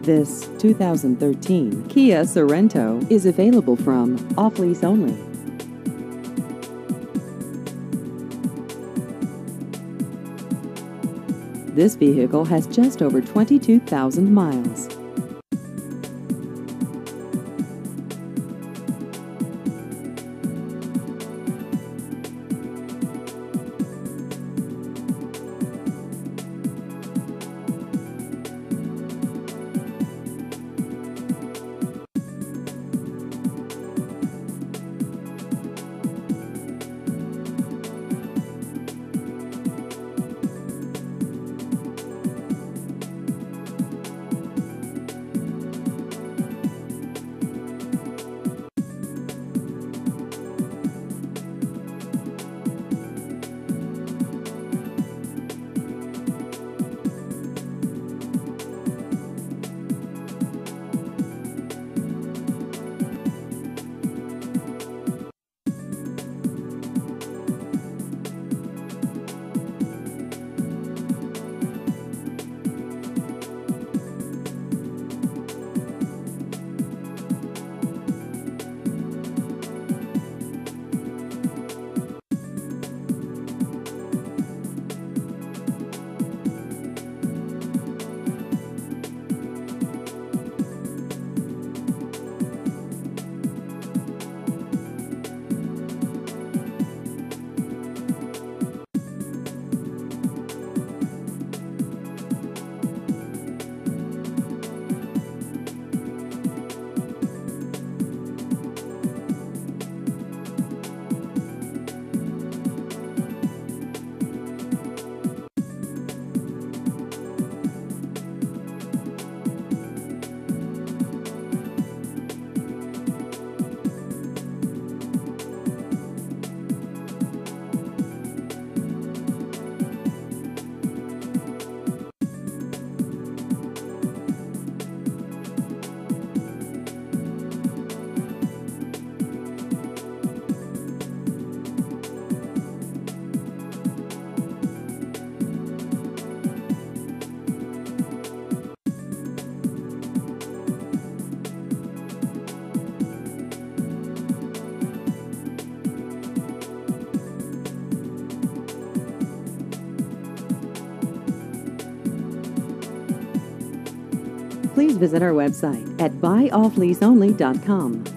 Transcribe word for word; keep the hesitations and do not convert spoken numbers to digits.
This two thousand thirteen Kia Sorento is available from off-lease only. This vehicle has just over twenty-two thousand miles. Please visit our website at buy off lease only dot com.